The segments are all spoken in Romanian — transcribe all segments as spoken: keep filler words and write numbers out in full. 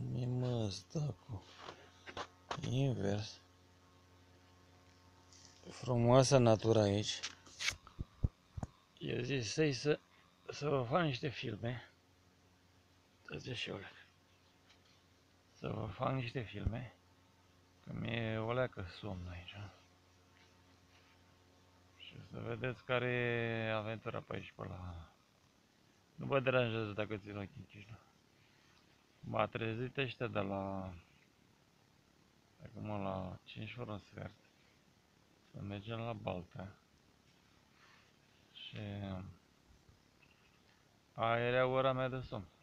Mi mă stă cu invers. Frumoasă natura aici. Eu zic să-i să, să vă fac niște filme. Stai și Olea. Să vă fac niște filme. Că mi-e o leacă somn aici. Și să vedeți care e aventura pe aici pe la... Nu vă deranjează dacă țin ochii închiși, nu? M-a trezit ăștia de la... Acum la cinci fără un sfert. Să mergem la Baltea. Și... aia era ora mea de somn.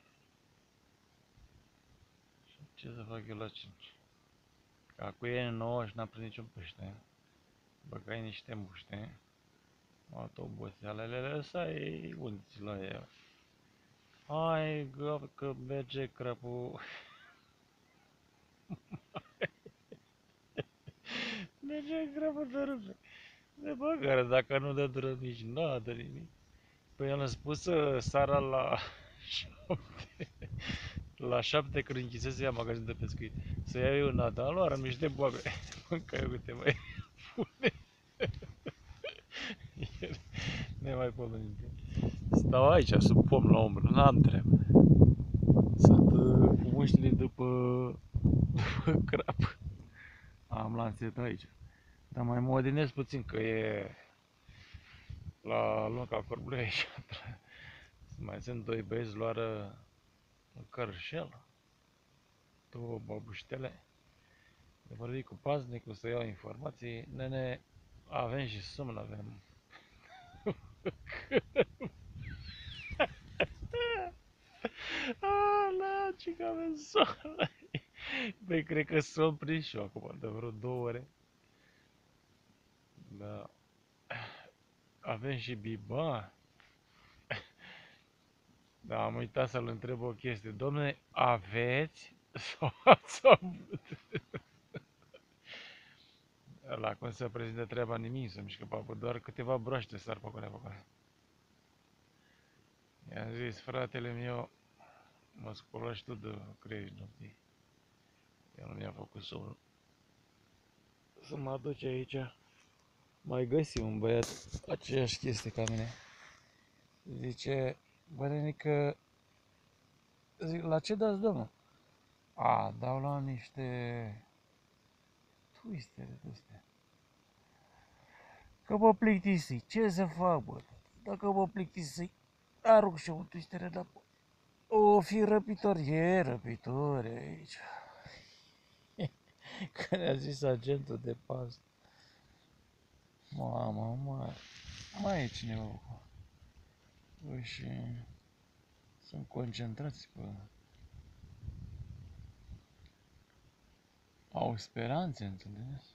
Și ce să fac eu la cinci? Că acu e nouă și n-am prins niciun pește. Băgai niște muște. M-au luat obosealele, lăsai unți la el. Hai, gă, că merge crăpul. Merge crăpul de rupe. De băgare, dacă nu dă dură nici n-a dă nimic. Păi el a spus să sara la șapte. La șapte când închisese ea magazin de pescuit. Să iau eu nada, luară niște boabe. Mâncai, uite, mai pune. Nemaipomenite. Stau aici, sub pom la umbră, n-am treabă. Sunt uh, cu muștile după, după crap. Am lanțet aici. Dar mai mă odinez puțin că e la lunga corbului aici. Mai sunt doi băieți, luară un cărșel, două babuștele. De vorbit cu paznicul să iau informații. Nene, avem și somn, avem. Ala, ce că avem somn. Băi, cred că somn prins și eu acum, de vreo două ore. Da. Avem și biba. Da, am uitat să-l întreb o chestie. Dom'le, aveți sau ați avut? La cum se prezintă treaba, nimic să mișcă papă, doar câteva broaște sar pe acolo, pe acolo. I-am zis, fratele meu, mă scolași tu de creiești noptii. El nu mi-a făcut somnul. Să mă aduce aici. Mai găsi un băiat, aceeași chestie ca mine. Zice, bărenică, zic, la ce dați, domnul? A, dau la niște twistere de astea. Că mă plictisi, ce să fac, bă? Dacă mă plictisi, arunc și un twistere înapoi. O fi răpitor, e răpitor aici. Că ne-a zis agentul de pază. Mamă, mai, mai e cineva acolo. Bă, și sunt concentrați pe... Au speranțe, înțelegeți?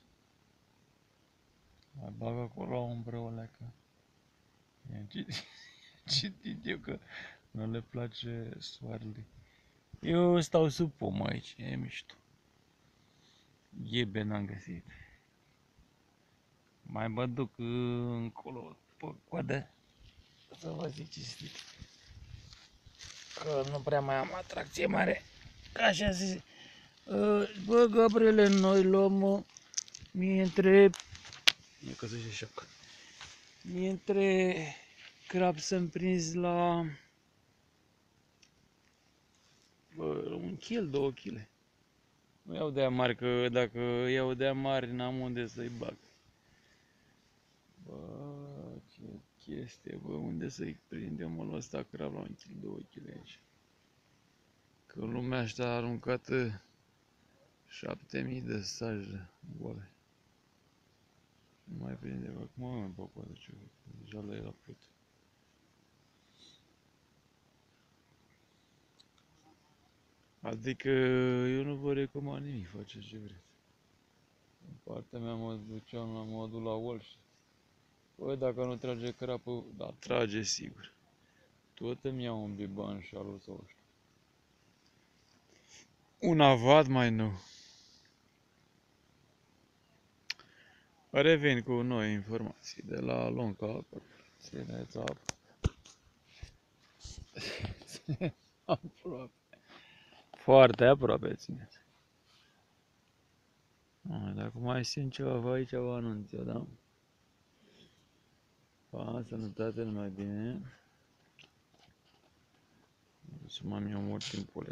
Mai bag acolo la umbră o leacă. I-am citit, citit eu că nu le place soarele. Eu stau sub pom aici, e mișto. Ghebe n-am găsit. Mai mă duc încolo pe coadă să vă zic cinstit. Că nu prea mai am atracție mare. Ca așa zis. Bă, Gabriele, noi luăm mie între... E că să-și șapcă. Mie între crab să-mi prins la... Bă, un kil, două chile. Nu iau de-aia mari, că dacă iau de-aia mari n-am unde să-i bag. Bă, ce chestie, bă, unde să-i prindem ăla ăsta crab la un kil, două chile aici. Că lumea ăștia a aruncat șapte mii de sajă goale. Nu mai prinde, bă, cum mă pe coadă ce deja le-ai la plut. Adică eu nu vă recomand nimic, faceți ce vreți. În partea mea mă duceam la modul la Walsh. Bă, dacă nu trage crapul, da, trage sigur. Tot îmi iau un biban și alu sau știu. Un avad mai nou. Revin cu noi informații de la Lonca. Țineți apă. Țineți aproape. Foarte aproape țineți. Dacă mai simt ceva pe aici, vă anunț eu, da? Pa, sănătate, numai bine. Să mă-mi omor timpul.